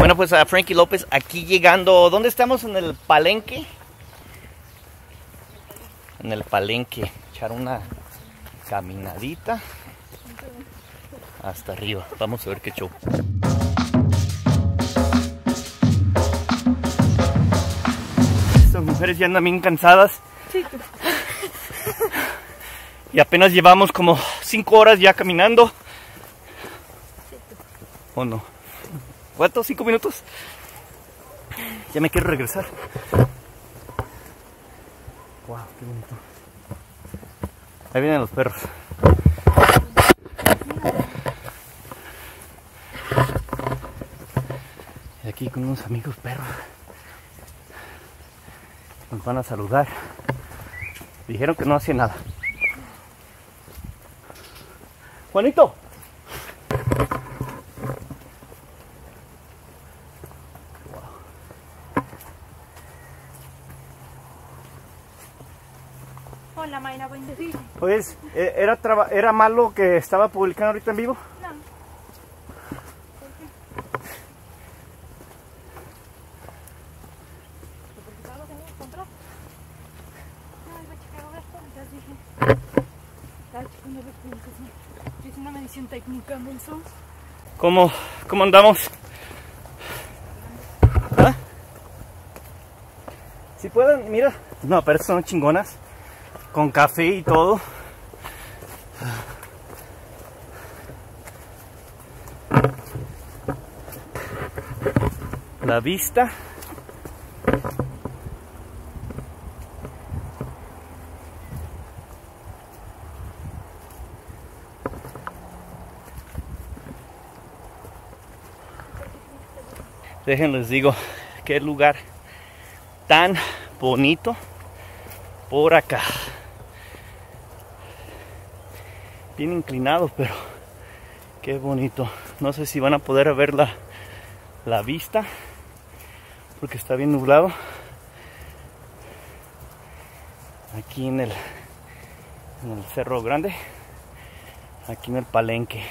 Bueno, pues a Frankie López aquí llegando. ¿Dónde estamos? En el Palenque. En el Palenque. Echar una caminadita hasta arriba. Vamos a ver qué show. Estas mujeres ya andan bien cansadas. Sí. Y apenas llevamos como 5 horas ya caminando. ¿O no? ¿Cuánto? ¿5 minutos? Ya me quiero regresar. Wow, qué bonito. Ahí vienen los perros. Y aquí con unos amigos perros. Nos van a saludar. Dijeron que no hacía nada. Juanito. Hola, Mayra, buen día. Pues, ¿era malo que estaba publicando ahorita en vivo? No. Una medición técnica, Nelson. ¿Cómo andamos? ¿Ah? Si pueden, mira. No, pero son chingonas. Con café y todo. La vista. Déjenles digo, qué lugar tan bonito por acá. Bien inclinado, pero qué bonito. No sé si van a poder ver la vista, porque está bien nublado. Aquí en el Cerro Grande, aquí en el Palenque.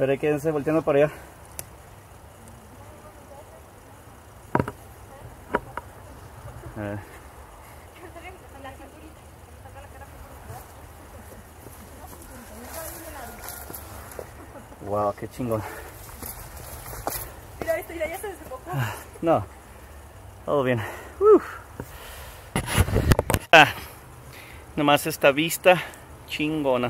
ver, quédense volteando para allá. A ver. Wow, qué chingón. Mira esto, ya se desembocó. No, todo bien. Nomás esta vista chingona.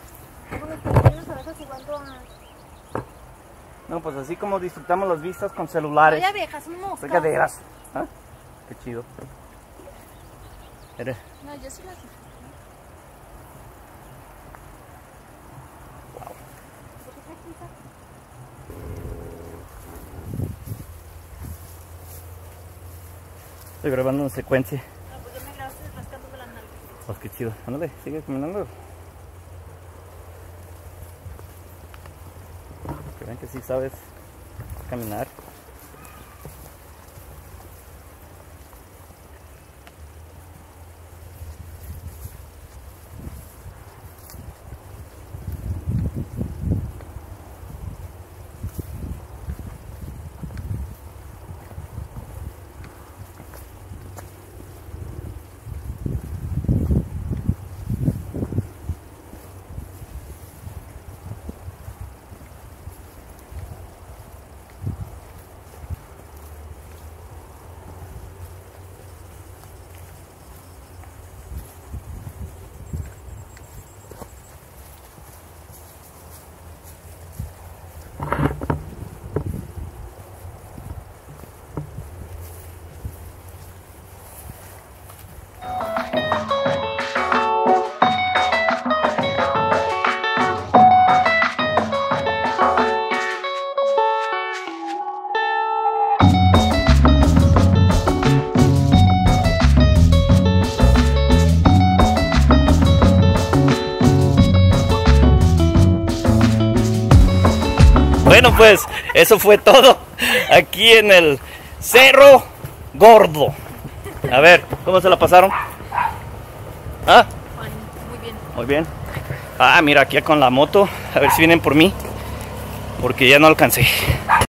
No, pues así como disfrutamos las vistas con celulares. No, ya abejas, son moscas. Regaderas. ¿Ah? Qué chido. Mire. No, yo sí las disfruto. Estoy grabando una secuencia. No, pues yo me grabaste rascándome las nalgas. Pues qué chido. Ándale, sigue caminando. Que vean que sí sabes caminar. Bueno, pues eso fue todo aquí en el Cerro Gordo. A ver, ¿cómo se la pasaron? ¿Ah? Muy bien. Muy bien. Ah, mira, aquí con la moto. A ver si vienen por mí, porque ya no alcancé.